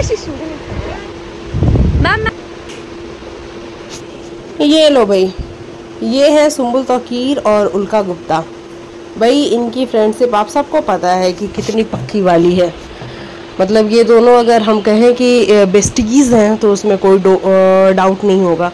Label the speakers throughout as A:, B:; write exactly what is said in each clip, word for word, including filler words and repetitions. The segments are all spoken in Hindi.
A: मैम
B: ये लो भाई, ये है सुंबुल तौकीर और उल्का गुप्ता। भाई इनकी फ्रेंडशिप आप सबको पता है कि कितनी पक्की वाली है। मतलब ये दोनों अगर हम कहें कि बेस्टीज हैं तो उसमें कोई डाउट नहीं होगा।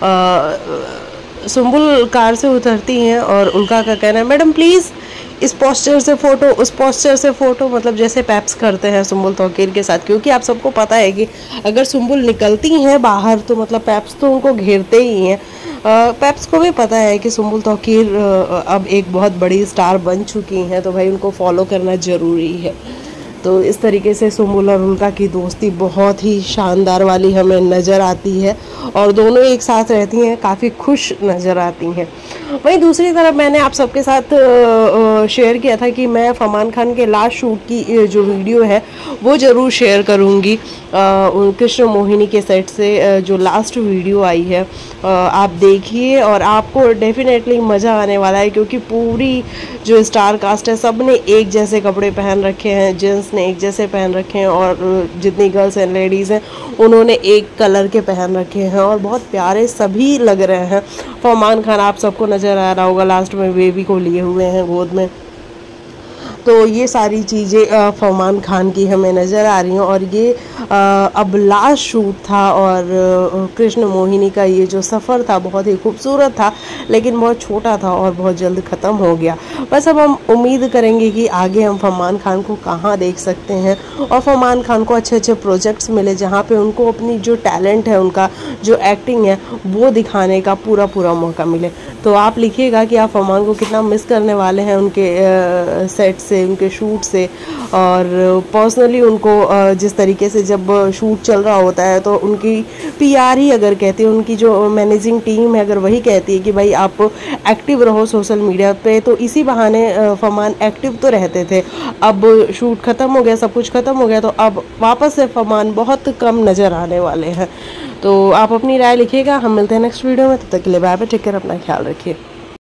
B: सुंबुल कार से उतरती हैं और उल्का का कहना है मैडम प्लीज़ इस पोस्टर से फ़ोटो, उस पोस्टर से फ़ोटो, मतलब जैसे पैप्स करते हैं सुंबुल तौकीर के साथ। क्योंकि आप सबको पता है कि अगर सुंबुल निकलती हैं बाहर तो मतलब पैप्स तो उनको घेरते ही हैं। पैप्स को भी पता है कि सुंबुल तौकीर अब एक बहुत बड़ी स्टार बन चुकी हैं, तो भाई उनको फॉलो करना ज़रूरी है। तो इस तरीके से सुंबुल और उल्का की दोस्ती बहुत ही शानदार वाली हमें नज़र आती है और दोनों एक साथ रहती हैं, काफ़ी खुश नज़र आती हैं। वहीं दूसरी तरफ मैंने आप सबके साथ शेयर किया था कि मैं फरमान खान के लास्ट शूट की जो वीडियो है वो ज़रूर शेयर करूँगी। कृष्ण मोहिनी के सेट से जो लास्ट वीडियो आई है आप देखिए और आपको डेफिनेटली मज़ा आने वाला है, क्योंकि पूरी जो स्टार कास्ट है सब ने एक जैसे कपड़े पहन रखे हैं, जेंट्स ने एक जैसे पहन रखे हैं और जितनी गर्ल्स एंड लेडीज़ हैं उन्होंने एक कलर के पहन रखे हैं और बहुत प्यारे सभी लग रहे हैं। फरमान खान आप सबको नज़र आ रहा होगा लास्ट में बेबी को लिए हुए हैं गोद में। तो ये सारी चीज़ें फरमान खान की हमें नज़र आ रही हैं और ये आ, अब लास्ट शूट था और कृष्ण मोहिनी का ये जो सफ़र था बहुत ही खूबसूरत था, लेकिन बहुत छोटा था और बहुत जल्द ख़त्म हो गया। बस अब हम उम्मीद करेंगे कि आगे हम फरमान खान को कहाँ देख सकते हैं और फरमान खान को अच्छे अच्छे प्रोजेक्ट्स मिले जहाँ पे उनको अपनी जो टैलेंट है, उनका जो एक्टिंग है वो दिखाने का पूरा पूरा मौका मिले। तो आप लिखिएगा कि आप फरमान को कितना मिस करने वाले हैं उनके सेट से, उनके शूट से। और पर्सनली उनको जिस तरीके से जब शूट चल रहा होता है तो उनकी पीआर ही अगर कहती है, उनकी जो मैनेजिंग टीम है अगर वही कहती है कि भाई आप एक्टिव रहो सोशल मीडिया पे, तो इसी बहाने फरमान एक्टिव तो रहते थे। अब शूट ख़त्म हो गया, सब कुछ ख़त्म हो गया, तो अब वापस से फरमान बहुत कम नज़र आने वाले हैं। तो आप अपनी राय लिखिएगा। हम मिलते हैं नेक्स्ट वीडियो में, तब तक के लिए बाय बाय, टेक केयर, अपना ख्याल रखिए।